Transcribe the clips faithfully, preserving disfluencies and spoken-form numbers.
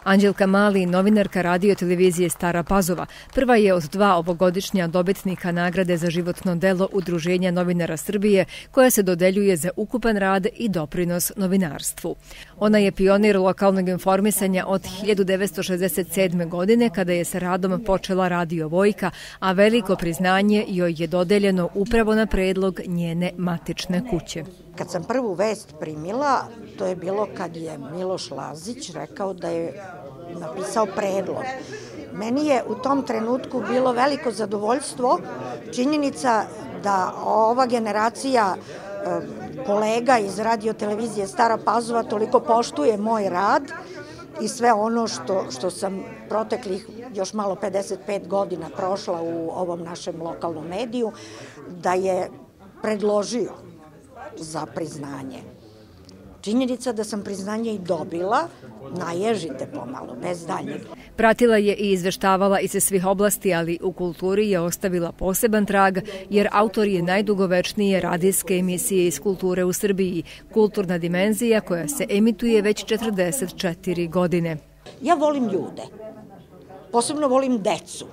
Anđelka Mali, novinarka radio televizije Stara Pazova, prva je od dva ovogodišnja dobitnika nagrade za životno delo Udruženja novinara Srbije, koja se dodeljuje za ukupan rad i doprinos novinarstvu. Ona je pionir lokalnog informisanja od hiljadu devetsto šezdeset sedme. godine, kada je sa radom počela Radio Vojka, a veliko priznanje joj je dodeljeno upravo na predlog njene matične kuće. Kad sam prvu vest primila, to je bilo kad je Miloš Lazić rekao da je napisao predlog. Meni je u tom trenutku bilo veliko zadovoljstvo činjenica da ova generacija kolega iz radio televizije Stara Pazova toliko poštuje moj rad i sve ono što, što sam proteklih još malo pedeset pet godina prošla u ovom našem lokalnom mediju, da je predložio za priznanje. Činjenica da sam priznanje i dobila, naježite pomalo, bez daljnjeg. Pratila je i izveštavala iz svih oblasti, ali u kulturi je ostavila poseban trag, jer autor je najdugovečnije radijske emisije iz kulture u Srbiji, Kulturna dimenzija, koja se emituje već četrdeset četiri godine. Ja volim ljude, posebno volim decu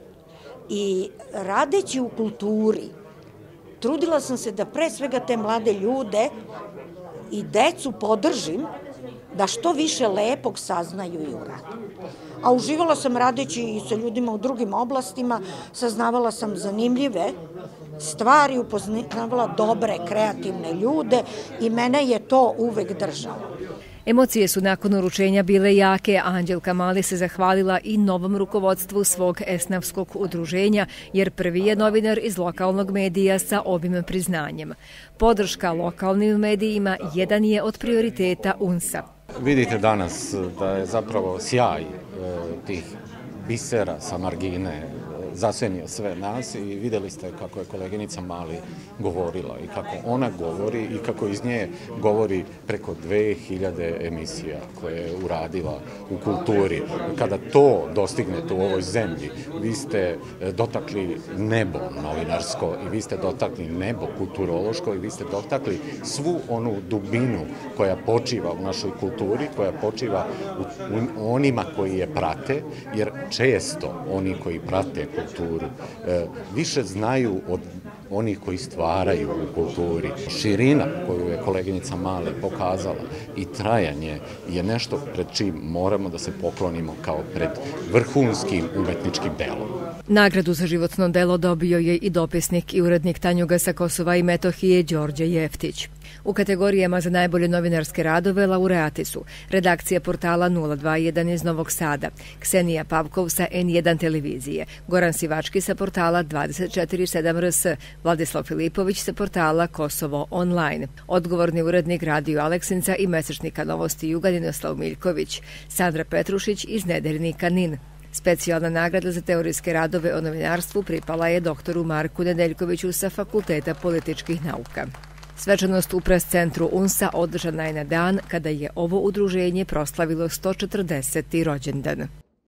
i radeći u kulturi, trudila sam se da pre svega te mlade ljude i decu podržim da što više lepog saznaju i urade. A uživala sam radeći i sa ljudima u drugim oblastima, saznavala sam zanimljive stvari, upoznavala dobre, kreativne ljude i mene je to uvek držalo. Emocije su nakon uručenja bile jake, a Anđelka Mali se zahvalila i novom rukovodstvu svog esnafskog udruženja, jer prvi je novinar iz lokalnog medija sa ovim priznanjem. Podrška lokalnim medijima jedan je od prioriteta U N S-a. Vidite danas da je zapravo sjaj tih bisera sa margine zasenio sve nas i videli ste kako je koleginica Mali govorila i kako ona govori i kako iz nje govori preko dve hiljade emisija koje je uradila u kulturi. Kada to dostignete u ovoj zemlji, vi ste dotakli nebo novinarsko i vi ste dotakli nebo kulturološko i vi ste dotakli svu onu dubinu koja počiva u našoj kulturi, koja počiva u onima koji je prate, jer često oni koji prate kulturu više znaju od onih koji stvaraju u kulturi. Širina koju je koleginica Mali pokazala i trajanje je nešto pred čim moramo da se poklonimo kao pred vrhunskim umetničkim delom. Nagradu za životno delo dobio je i dopisnik i urednik Tanjuga sa Kosova i Metohije Đorđe Jeftić. U kategorijama za najbolje novinarske radove laureati su redakcija portala nula dva jedan iz Novog Sada, Ksenija Pavkov sa N jedan televizije, Goran Sivački sa portala dvadeset četiri sedam R S, Vladislav Filipović sa portala Kosovo online, odgovorni urednik Radio Aleksinca i mesečnika Novosti Juga Ninoslav Miljković, Sandra Petrušić iz Nedeljnika Nin. Specijalna nagrada za teorijske radove o novinarstvu pripala je doktoru Marku Nedeljkoviću sa Fakulteta političkih nauka. Svečanost u pres centru U N S-a održana je na dan kada je ovo udruženje proslavilo sto četrdeseti rođendan.